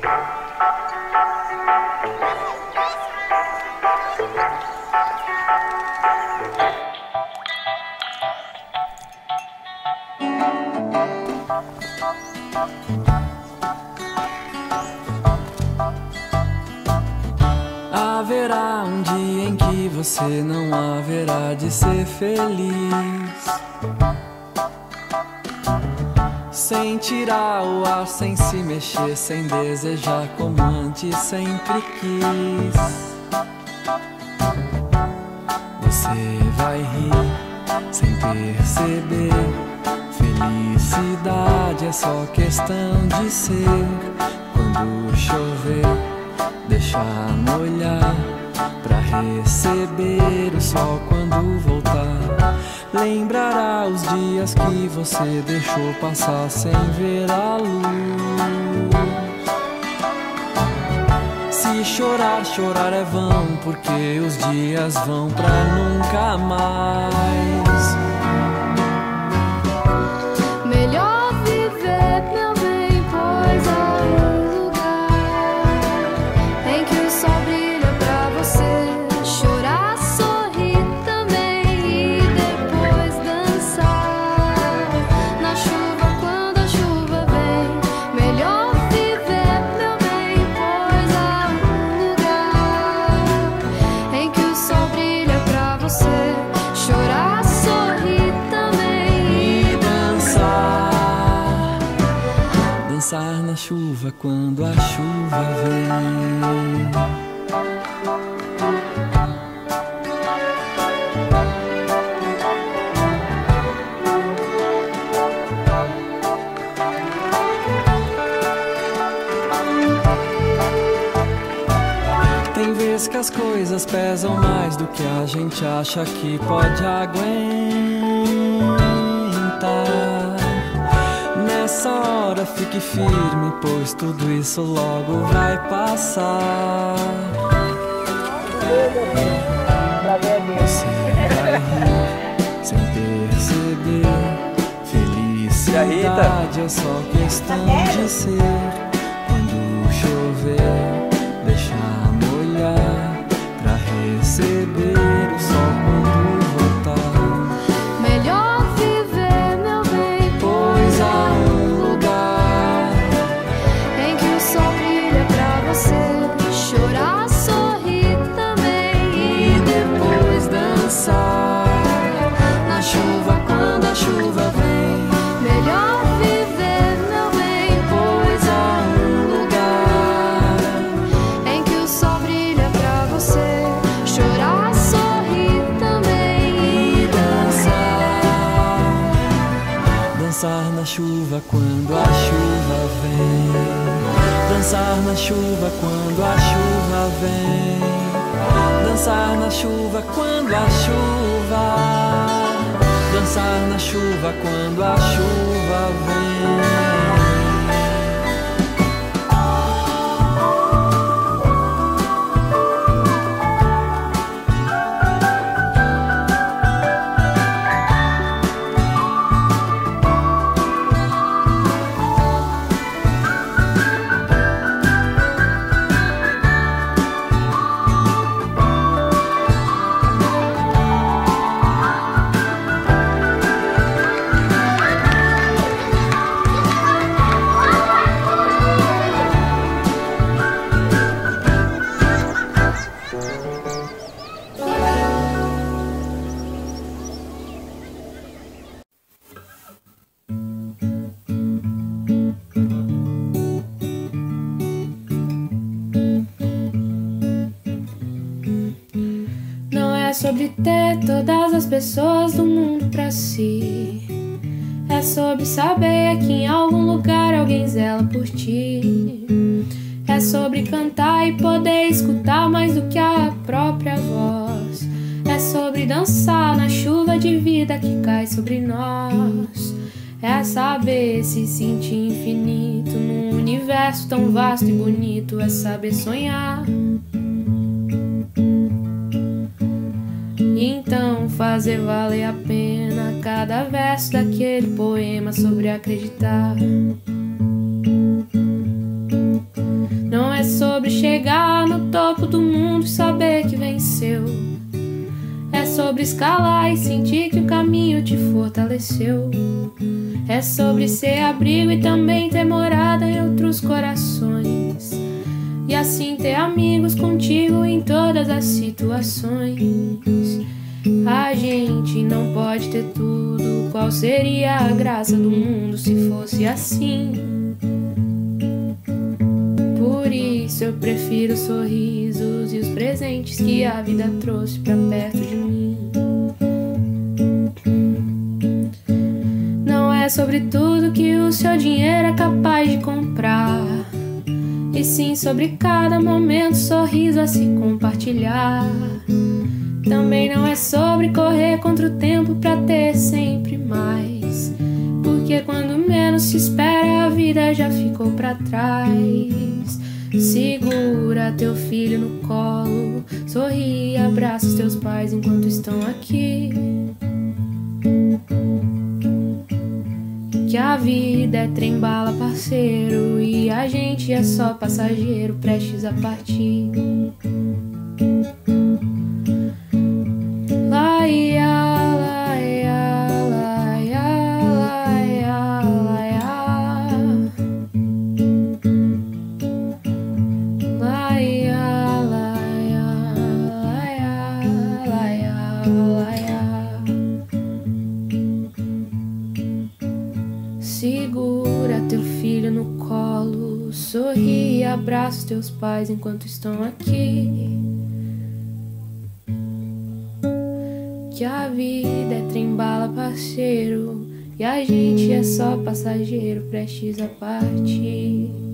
Haverá um dia em que você não haverá de ser feliz, sem tirar o ar, sem se mexer, sem desejar como antes sempre quis. Você vai rir sem perceber. Felicidade é só questão de ser. Quando chover, deixar molhar pra receber o sol quando voltar. Lembrará os dias que você deixou passar sem ver a luz. Se chorar, chorar é vão, porque os dias vão pra nunca mais. Melhor viver, meu bem, pois há um lugar em que o sol brilha pra você. Chorar, sorrir também e depois dançar na chuva quando a chuva vem. Melhor viver, meu bem, pois há um lugar em que o sol brilha pra você. Chorar, sorrir também e dançar. Dançar na chuva quando a chuva vem. Tem vezes que as coisas pesam mais do que a gente acha que pode aguentar. Nessa hora fique firme, pois tudo isso logo vai passar. Você vai rir sem perceber. Felicidade é só questão de ser. Quando chover, deixar molhar pra receber o sol quando voltar. melhor viver, meu bem, Pois há um lugar em que o sol brilha pra você. Chorar, sorrir também e depois dançar na chuva quando a chuva vem. melhor viver, meu bem, Pois há um lugar em que o sol brilha pra você. Chorar, sorrir também e dançar. Dançar na chuva quando a chuva vem. Dançar na chuva quando a chuva vem. Dançar na chuva quando a chuva. Dançar na chuva quando a chuva vem. É sobre ter todas as pessoas do mundo pra si. É sobre saber que em algum lugar alguém zela por ti. É sobre cantar e poder escutar mais do que a própria voz. É sobre dançar na chuva de vida que cai sobre nós. É saber se sentir infinito num universo tão vasto e bonito. É saber sonhar. E então fazer valer a pena cada verso daquele poema sobre acreditar. venceu. É sobre escalar e sentir que o caminho te fortaleceu. É sobre ser abrigo e também ter morada em outros corações. E assim ter amigos contigo em todas as situações. A gente não pode ter tudo. Qual seria a graça do mundo se fosse assim? Por isso eu prefiro os sorrisos e os presentes que a vida trouxe pra perto de mim. Não é sobre tudo que o seu dinheiro é capaz de comprar, e sim sobre cada momento, sorriso a se compartilhar. Também não é sobre correr contra o tempo pra ter sempre mais, porque quando menos se espera a vida já ficou pra trás. Segura teu filho no colo, sorri e abraça os teus pais enquanto estão aqui. Que a vida é trem-bala, parceiro, e a gente é só passageiro prestes a partir. Segura teu filho no colo, sorri e abraça os teus pais enquanto estão aqui. Que a vida é trem-bala, parceiro, e a gente é só passageiro prestes a partir.